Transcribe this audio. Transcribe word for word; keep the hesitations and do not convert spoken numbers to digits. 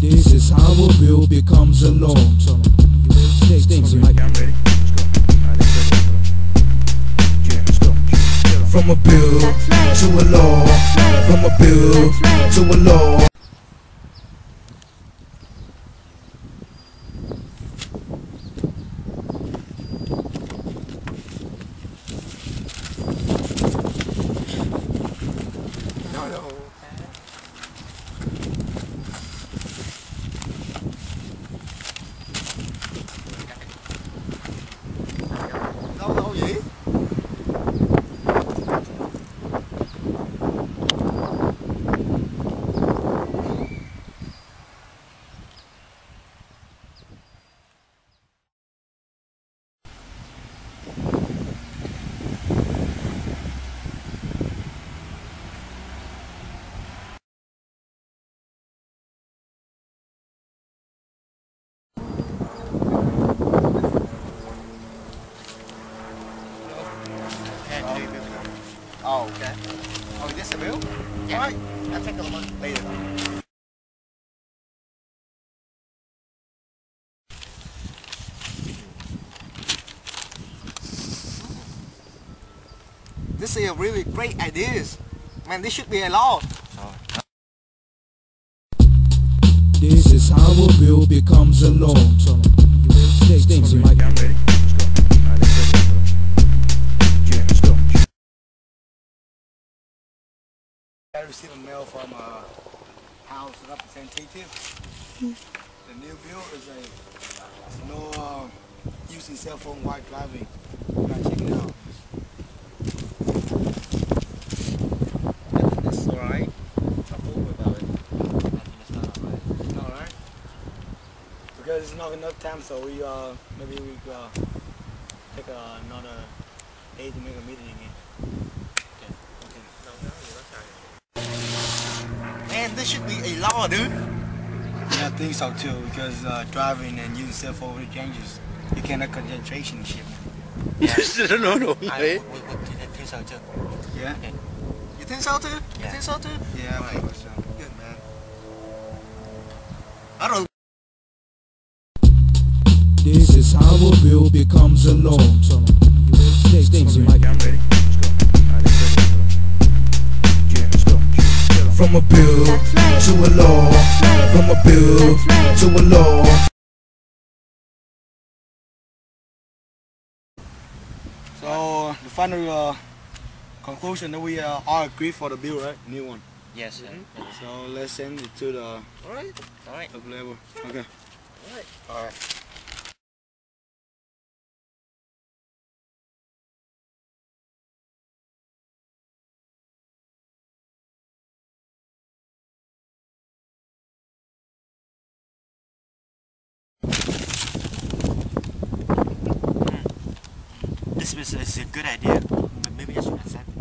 This is how a bill becomes a law. States I'm ready. Let's go. Alright, let's go. Yeah, let's go. from a bill to a law, from a bill to a law. No, no. Đâu đâu vậy? Oh, okay. Oh, is this a bill? Yeah. Alright, I'll take a look later. This is a really great idea. Man, this should be a law. This is how a bill becomes a law. States I'm ready. Let's go. Alright, let's go. Yeah, let's go. I received a mail from a House representative. The new bill is a it's no uh, using cell phone while driving. You gotta check it out. That's alright. Talk over about it. I think it's not alright. It's not alright because it's not enough time, so we uh maybe we uh take uh, another day to make a meeting again. Okay. Okay. No, no, you're not tired. Man, this should be a law, dude. Yeah, I think so too, because uh, driving and using cell phone really dangerous. You cannot concentration and shit. Yeah. no, no. Ai, we, we, we think so chưa? Yeah? Okay. You think so too? You Yeah. think so too? Yeah, I think so. Good, man. I don't This is how a bill becomes a law. States I'm ready. Let's go. Alright, let's go. Yeah, let's go. from a bill to a law, from a bill to a law. So the final uh, conclusion that we uh, all agree for the bill, right? New one. Yes, yeah. So let's send it to the Alright. Alright. top level. Okay. Alright. Alright. This is, is a good idea. But maybe I should accept it.